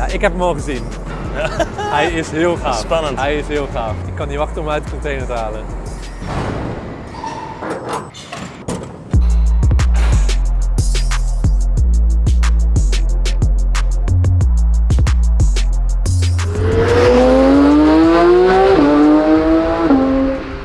Ja, ik heb hem al gezien. Hij is heel gaaf. Spannend. Hij is heel gaaf. Ik kan niet wachten om hem uit de container te halen.